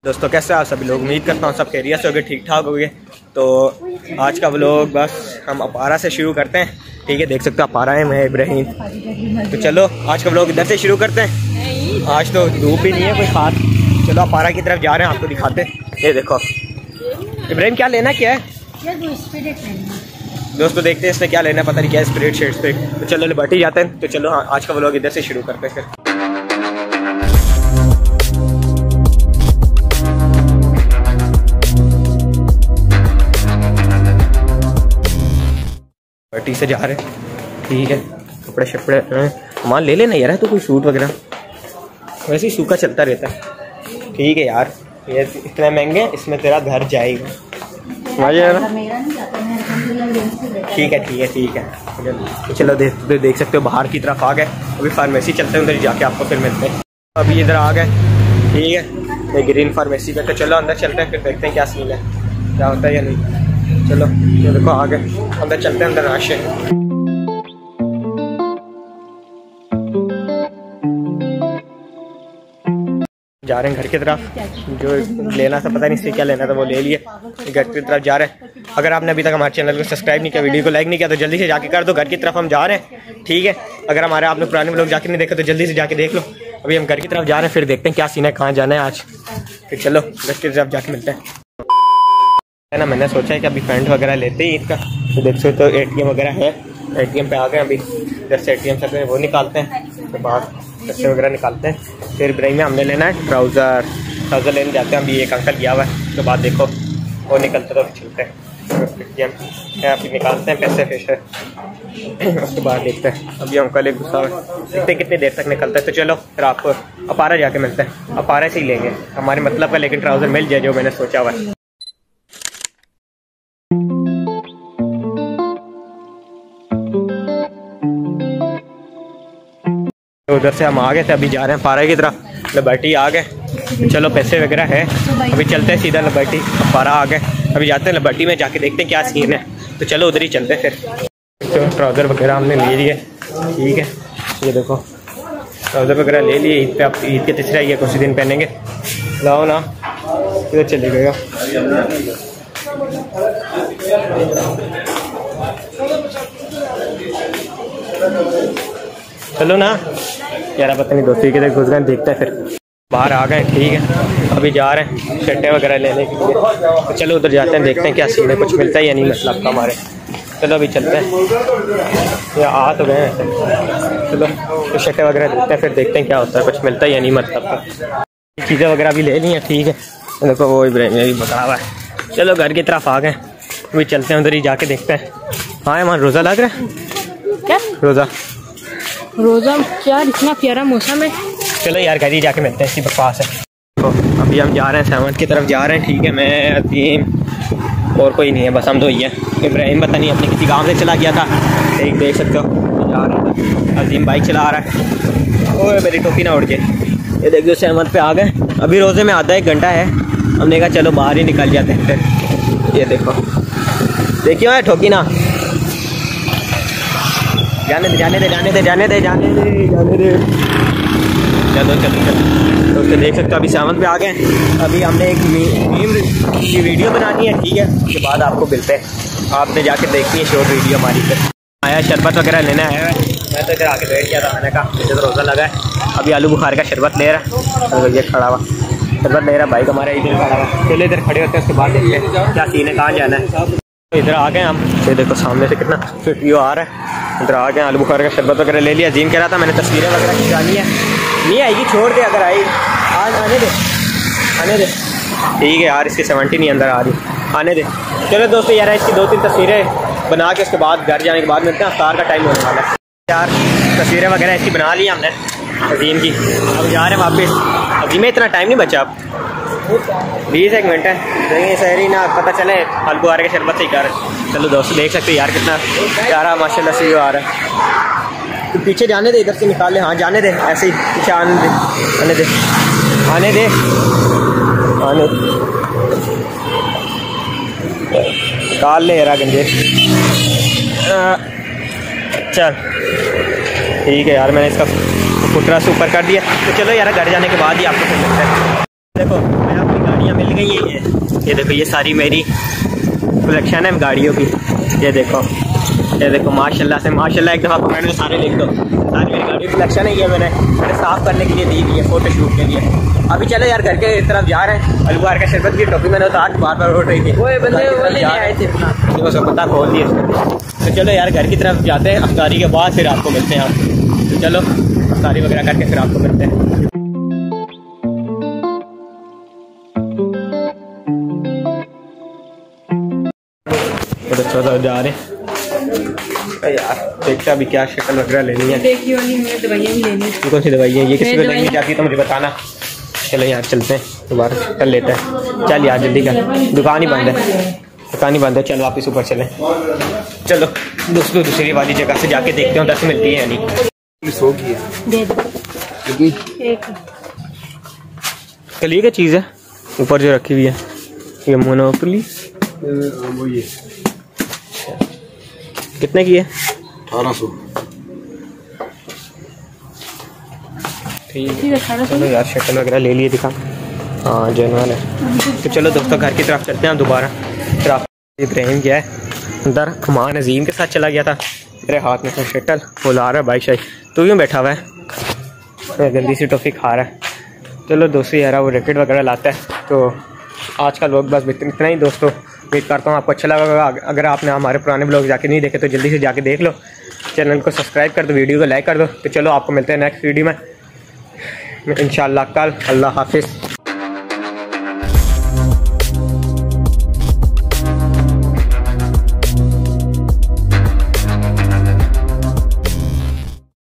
दोस्तों कैसे आप सभी लोग, उम्मीद करता हूँ सब खैरियत से होंगे, ठीक ठाक होंगे। तो आज का व्लॉग बस हम अपारा से शुरू करते हैं। ठीक है, देख सकते हो अपारा है, मैं इब्राहिम। तो चलो आज का व्लॉग इधर से शुरू करते हैं। आज तो धूप ही नहीं है कोई खास। चलो अपारा की तरफ जा रहे हैं, आपको दिखाते हैं। ये देखो इब्राहिम, क्या लेना क्या है दोस्तों, देखते हैं इसने क्या लेना है, पता नहीं क्या है स्पिरिट शेड्स पे। तो चलो लिबर्टी जाते हैं। तो चलो हाँ, आज का व्लॉग इधर से शुरू करते हैं फिर। लिबर्टी से जा रहे हैं। ठीक है, कपड़े शपड़े सामान ले लेना यार, तो कोई सूट वगैरह वैसे ही सूखा चलता रहता है। ठीक है यार, ये इतने महंगे, इसमें तेरा घर जाएगा। ठीक है ठीक है ठीक है। चलो देख सकते हो बाहर की तरफ आ गए। अभी फार्मेसी चलते हैं, उधर जाके आपको फिर मिलते हैं। अभी इधर आ गए। ठीक है, ये ग्रीन फार्मेसी पे। तो चलो अंदर चलते हैं, फिर देखते हैं क्या सीन है, क्या होता है या नहीं। चलो ये देखो आ गए, अंदर चलते हैं, अंदर राश है। जा रहे हैं घर की तरफ। जो लेना था पता नहीं इससे क्या लेना था, वो ले लिए। घर की तरफ जा रहे हैं। अगर आपने अभी तक हमारे चैनल को सब्सक्राइब नहीं किया, वीडियो को लाइक नहीं किया, तो जल्दी से जाके कर दो। घर की तरफ हम जा रहे हैं। ठीक है, अगर हमारे आपने पुराने लोग जाके नहीं देखे तो जल्दी से जाके देख लो। अभी हम घर की तरफ जा रहे हैं, फिर देखते हैं क्या सीन है, कहाँ जाना है आज। फिर चलो घर की तरफ जाके मिलते हैं। है ना, मैंने सोचा है कि अभी फंड वगैरह लेते हैं ईद का। तो देख सकते हो ATM वगैरह है, ATM पे आ गए। अभी जैसे ATM से वो निकालते हैं, उसके बाद पैसे वगैरह निकालते हैं। फिर इब्राहिम में हमने लेना है ट्राउज़र लेने जाते हैं। अभी एक अंकल गया हुआ है, उसके बाद देखो वो निकलते तो चलते हैं। अभी निकालते हैं पैसे, फिर उसके बाद देखते हैं। अभी अंकल एक गुस्सा है, देखते हैं कितनी देर तक निकलता है। तो चलो फिर आपको अपारा जाके मिलते हैं। अपारा से ही लेंगे हमारे मतलब का, लेकिन ट्राउज़र मिल जाए जो मैंने सोचा हुआ है। उधर से हम आ गए थे, अभी जा रहे हैं पारा की तरफ। लिबर्टी आ गए। चलो पैसे वगैरह है, अभी चलते हैं सीधा लिबर्टी। पारा आ गए, अभी जाते हैं लिबर्टी में, जाके देखते हैं क्या सीन है। तो चलो उधर ही चलते हैं फिर। तो ट्राउज़र वगैरह हमने ले लिए। ठीक है, ये देखो ट्राउज़र वगैरह ले लिए। ईद पे आप ईद के तीसरा ही है, कुछ दिन पहनेंगे। लाओ ना, इधर चले गए। चलो ना यार, पता नहीं दोस्ती किधर घुस गए, देखते हैं फिर। बाहर आ गए। ठीक है, अभी जा रहे हैं शर्टें वगैरह लेने के लिए। तो चलो उधर जाते हैं, देखते हैं क्या सीन है, कुछ मिलता है या नहीं मतलब का हमारे। चलो अभी चलते हैं, या आ तो गए हैं। चलो तो शर्टें वगैरह देखते हैं, फिर देखते हैं क्या होता है, कुछ मिलता है या नहीं मतलब का। चीज़ें वगैरह भी ले ली हैं। ठीक है, देखो वो इब्राहिम भी बता हुआ है। चलो घर की तरफ आ गए, अभी चलते हैं, उधर ही जाके देखते हैं। हाँ हमारा रोज़ा लग रहा है। क्या रोज़ा यार, इतना प्यारा मौसम है। चलो यार घर ही जाके मिलते हैं, इसी बकवास है। तो अभी हम जा रहे हैं सेवंथ की तरफ जा रहे हैं। ठीक है, मैं अजीम और कोई नहीं है, बस हम दो ही हैं। इब्राहिम पता नहीं अपने किसी गांव से चला गया था। एक देख सकते हो जा रहे थे, अजीम बाइक चला रहा है। ओए मेरी टोपी ना उड़ जाए। ये देखिए सेवंथ पे आ गए। अभी रोज़े में आधा 1 घंटा है, हमने कहा चलो बाहर ही निकल जाते हैं फिर। ये देखो, देखियो है ठोकी ना, जाने दे जाने दे जाने दे जाने दे जाने दे जाने दे। चलो चलो चलो दोस्तों, देख सकते हो अभी सेवंथ पे आ गए। अभी हमने एक मीम की वीडियो बनानी है। ठीक है, उसके बाद आपको मिलते हैं, आपने जाके देखनी है शॉर्ट वीडियो हमारी। फिर आया शरबत वगैरह लेना है, मैं तो इधर आके बैठ गया था। मैंने कहा मुझे तो रोज़ा लगा है। अभी आलू बुखार का शरबत ले रहा है, तो ये खड़ा हुआ शरबत ले रहा है। बाइक हमारा इधर खड़ा हुआ। चलो इधर खड़े होते हैं, उसके बाद देखते हैं क्या सीन है, कहाँ जाना है। इधर आ गए हम। ये देखो सामने से कितना फिट व्यू आ रहा है। इधर आ गए, आलू बुखार का शरबत वगैरह ले लिया। अजीम कह रहा था मैंने तस्वीरें वगैरह खिंचानी है, नहीं आएगी छोड़ दे, अगर आई आज आने दे आने दे। ठीक है यार, इसकी 70 नहीं अंदर आ रही, आने दे। चलो दोस्तों यार, इसकी 2-3 तस्वीरें बना के उसके बाद घर जाने के बाद मिलते हैं। अफ्तार का टाइम होने वाला है यार। तस्वीरें वगैरह इसकी बना ली हमने अजीम की। अब जा रहे हैं वापस। अजीम में इतना टाइम नहीं बचा, अब 20-1 मिनट है, देंगे सहरी ना, पता चले आलू बुखार के शरबत से ही कर। चलो दोस्तों देख सकते हो यार कितना प्यारा माशाल्लाह से आ रहा है। तो पीछे जाने दे, इधर से निकाल ले। हाँ जाने दे, ऐसे ही पीछे आने दे आने दे आने दे आने निकाल ले यार गंजे। चल ठीक है यार, मैंने इसका फुटरा से ऊपर कर दिया। तो चलो यार घर जाने के बाद ही आपको मिलता है। देखो मैं अपनी गाड़ी गाड़ियाँ मिल गई हैं। ये देखो, ये सारी मेरी कलेक्शन है गाड़ियों की। ये देखो माशाल्लाह से माशाल्लाह, एक दफ़ा कमेंट में सारे लिख दो। सारी मेरी गाड़ी की कलेक्शन है। ये मैंने साफ़ करने के लिए दी हुई है, फ़ोटो शूट के लिए। अभी चलो यार, घर के तरफ जा रहे हैं। अलगुआर का शरबत की टोपी मैंने तो 8 बार उठ रही थी, वो बंदे वो लेने आए थे अपना, उसका पता खोल दिया। तो चलो यार, घर की तरफ जाते हैं। अफ्तारी के बाद फिर आपको मिलते हैं। तो चलो अफ्तारी वगैरह करके फिर आपको मिलते हैं। तो जा रहे यार, देखते अभी क्या शक्ल वगैरह लेनी है। दवाइयाँ भी लेनी है। कौन सी दवाइयाँ? ये किसी को लेनी चाहती है तो मुझे बताना। चलो यार चलते हैं, दोबारा कर लेते हैं। चल यार जल्दी कर, दुकान ही बंद है। चलो वापस ऊपर चलें। चलो दोस्तों, दूसरी वाली जगह से जाके देखते हैं 10 मिलती है या नहीं। कली क्या चीज़ है ऊपर जो रखी हुई है? ये मोनोपोली। कितने की है? 1800। ठीक है, चलो यार शक्ल वगैरह ले लिए, दिखा। हाँ जेनुअन है। तो चलो दोस्तों, घर की तरफ चलते हैं हम दोबारा। फिर आप इब्राहिम क्या है अंदर, अमान अजीम के साथ चला गया था। मेरे हाथ में शटल वो ला रहा है। भाई शाही तू क्यों बैठा हुआ है? गंदी सी टॉफ़ी खा रहा है। चलो दोस्तों यार, वो रैकेट वगैरह लाता है। तो आज का व्लॉग बस इतना ही दोस्तों। उम्मीद करता हूँ आपको अच्छा लगा होगा। अगर आपने हमारे पुराने ब्लॉग जाके नहीं देखे तो जल्दी से जाके देख लो। चैनल को सब्सक्राइब कर दो, वीडियो को लाइक कर दो। तो चलो आपको मिलते हैं नेक्स्ट वीडियो में इंशाल्लाह कल। अल्लाह हाफिज़।